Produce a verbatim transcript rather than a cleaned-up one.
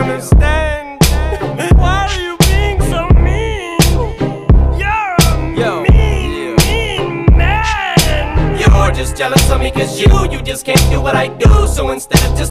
understand. Why are you being so mean? You're a Yo, mean, yeah. mean man. You're just jealous of me cause you, you just can't do what I do. So instead of just